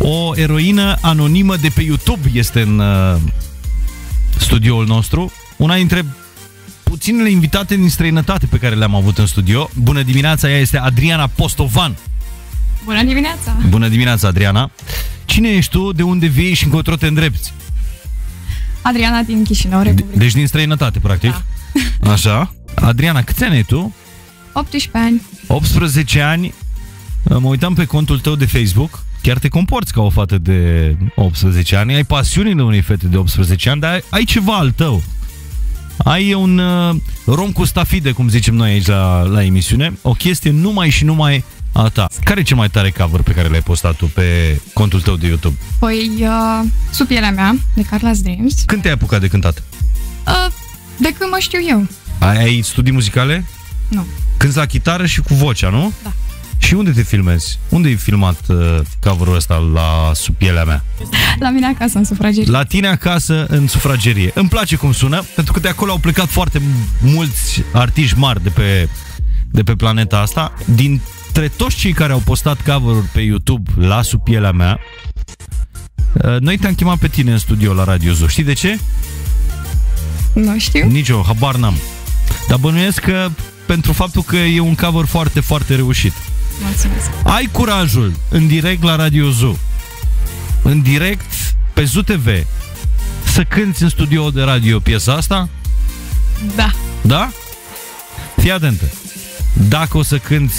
O eroină anonimă de pe YouTube este în studioul nostru. Una dintre puținele invitate din străinătate pe care le-am avut în studio. Bună dimineața, ea este Adriana Postovan. Bună dimineața! Bună dimineața, Adriana. Cine ești tu, de unde vii și încotro te îndrepți? Adriana din Chișinău, Republica. Deci din străinătate, practic. Da. Așa. Adriana, câți ani ai tu? 18 ani. 18 ani. Mă uitam pe contul tău de Facebook. Chiar te comporți ca o fată de 18 ani. Ai pasiunile unei fete de 18 ani, dar ai ceva al tău. Ai un rom cu stafide, cum zicem noi aici la emisiune. O chestie numai și numai a ta. Care e cel mai tare cover pe care l-ai postat tu pe contul tău de YouTube? Păi, Sub pielea mea, de Carla's Dreams. Când te-ai apucat de cântat? De când mă știu eu. Ai studii muzicale? Nu. Cânti la chitară și cu vocea, nu? Da. Și unde te filmezi? Unde ai filmat cover-ul ăsta la Sub pielea mea? La mine acasă, în sufragerie. La tine acasă, în sufragerie. Îmi place cum sună, pentru că de acolo au plecat foarte mulți artiști mari de pe planeta asta. Dintre toți cei care au postat cover-uri pe YouTube la Sub pielea mea, noi te-am chemat pe tine în studio la Radio Zoo. Știi de ce? Nu știu. Nici eu, habar n-am. Dar bănuiesc că pentru faptul că e un cover foarte, foarte reușit. Mulțumesc. Ai curajul, în direct la Radio Zoo, în direct pe Zoo TV, să cânti în studio de radio piesa asta? Da. Da? Fii atentă. Dacă o să cânti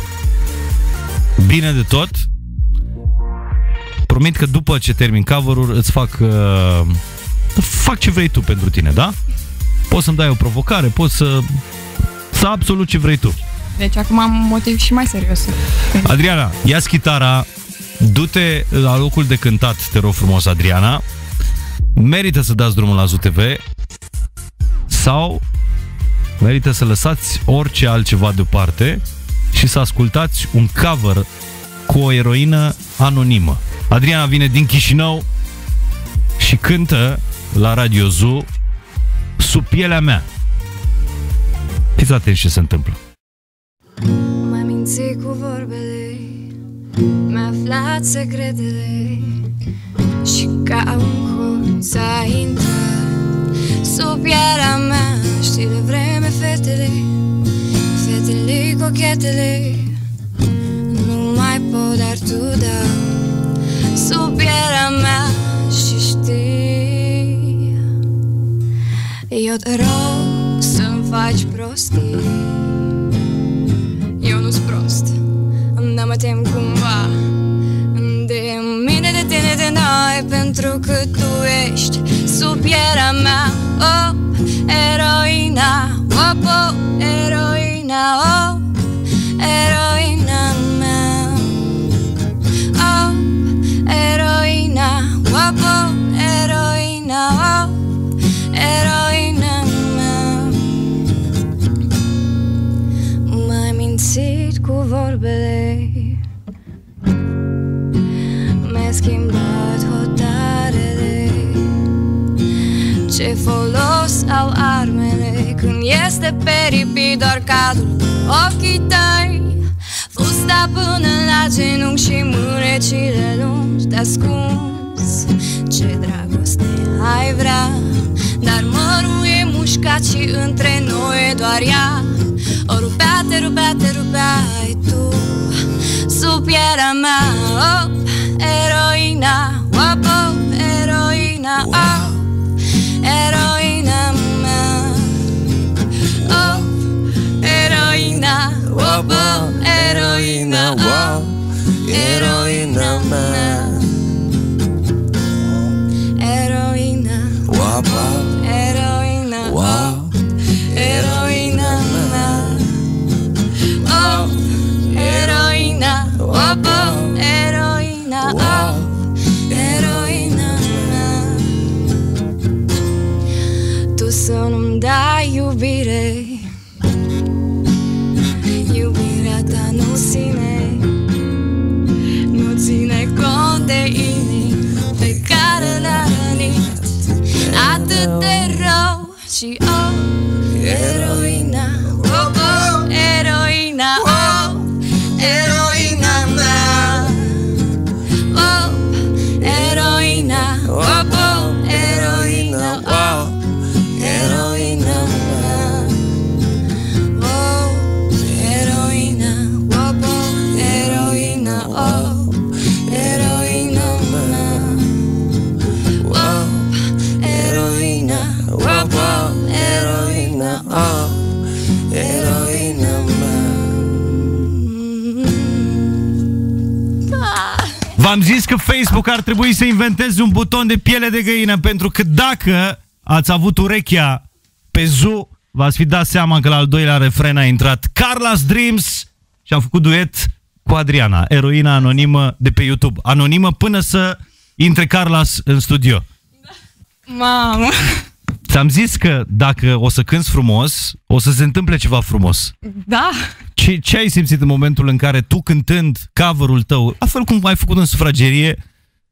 bine de tot, promit că după ce termin cover-ul îți fac ce vrei tu pentru tine, da? Poți să-mi dai o provocare, poți să absolut ce vrei tu. Deci acum am un motiv și mai serios. Adriana, ia-ți chitara, du-te la locul de cântat, te rog frumos, Adriana. Merită să dați drumul la Zoo TV sau merită să lăsați orice altceva deoparte și să ascultați un cover cu o eroină anonimă. Adriana vine din Chișinău și cântă la Radio Zoo Sub pielea mea. Fiți atenți ce se întâmplă. M-ai mințit cu vorbele, mi-a aflat secretele și ca un hoț ai intrat sub pielea mea. Știi de vreme fetele cochetele, nu mai pot, dar tu da sub pielea mea. Și știi, eu te rog să-mi faci prostii. Eu nu-s prost, dar mă tem cumva de mine, de tine, de noi, pentru că tu ești sub pielea mea. Oh, eroina, oh, oh, eroina, oh, eroina mea. Oh, eroina, oh, oh, eroina, oh, eroina mea. M-ai mințit cu vorbele, mi-ai schimbat hotarele. Ce folos au armele când este peripit doar cadrul ochii tăi? Fusta până la genunchi și mânecile lungi de ascuns. Ce dragoste ai vrea, dar mărul e mușcat și între noi e doar ea. O rupea, te rupea, te rupeai tu sub pielea mea. Oh, eroina, oh, oh, eroina, oh, eroina mea. Oh, eroina, oh, oh, eroina, oh, eroina mea. Eroina, oh, oh, eroina, oh, eroina mea. Oh, eroina, oh, oh, eroina, oh, eroina mea. Tu să nu-mi dai iubire, iubirea ta nu ține cont de inimi pe care le-a rănit atât de rău. Și oh, eroina, oh, oh, eroina, oh, eroina mea. Oh, zis că Facebook ar trebui să inventeze un buton de piele de găină, pentru că dacă ați avut urechea pe Zoo, v-ați fi dat seama că la al doilea refren a intrat Carla's Dreams și a făcut duet cu Adriana, eroina anonimă de pe YouTube. Anonimă până să intre Carlas în studio. Mamă! Ți-am zis că dacă o să cânți frumos, o să se întâmple ceva frumos. Da! Ce ai simțit în momentul în care tu, cântând cover-ul tău, la fel cum ai făcut în sufragerie,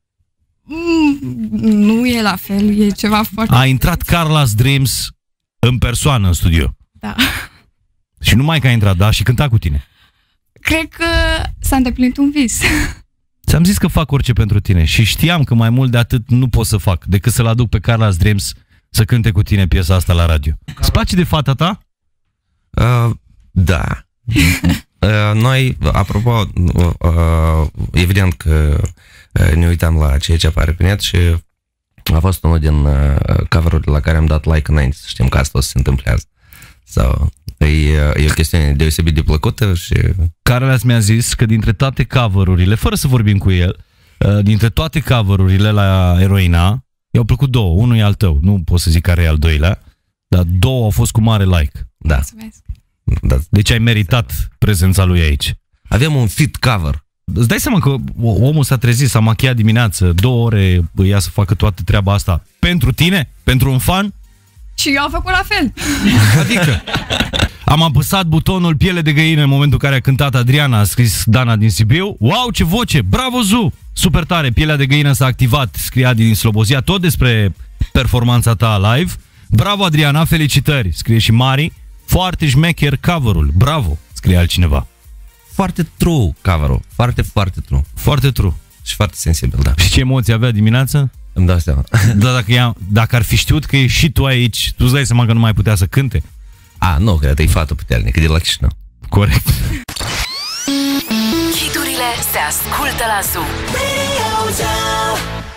Nu e la fel, e ceva foarte... a intrat Carla's Dreams în persoană în studio. Da. Și numai că a intrat, da, și cânta cu tine. Cred că s-a îndeplinit un vis. Ți-am zis că fac orice pentru tine și știam că mai mult de atât nu pot să fac decât să-l aduc pe Carla's Dreams să cânte cu tine piesa asta la radio. Îți place de fata ta? Da. Noi, apropo, evident că ne uitam la ceea ce apare pe net și a fost unul din cover-urile la care am dat like înainte să știm că asta o să se întâmple azi. Sau e o chestiune deosebit de plăcută și... Carlas mi-a zis că dintre toate cover-urile, fără să vorbim cu el, dintre toate cover-urile la Eroina, i-au plăcut două. Unul e al tău, nu pot să zic care e al doilea, dar două au fost cu mare like. Da. Mulțumesc. Da. Deci ai meritat prezența lui aici. Avem un fit cover. Îți dai seama că omul s-a trezit, s-a machiat dimineață, 2 ore ia să facă toată treaba asta pentru tine? Pentru un fan? Și eu am făcut la fel. Adică am apăsat butonul piele de găină în momentul în care a cântat Adriana, a scris Dana din Sibiu. Wow, ce voce! Bravo, Zu! Super tare, pielea de găină s-a activat, scria din Slobozia, tot despre performanța ta live. Bravo, Adriana, felicitări, scrie și Mari. Foarte șmecher cover-ul, bravo, scrie altcineva. Foarte true cover-ul, foarte, foarte true. Foarte true. Și foarte sensibil, da. Și ce emoții avea dimineața? Îmi dau seama. Da, dacă ar fi știut că e și tu aici, tu îți dai seama că nu mai putea să cânte? Nu, cred, e fată puternică, de la Chișinău. Corect. Hiturile se ascultă la Zoo.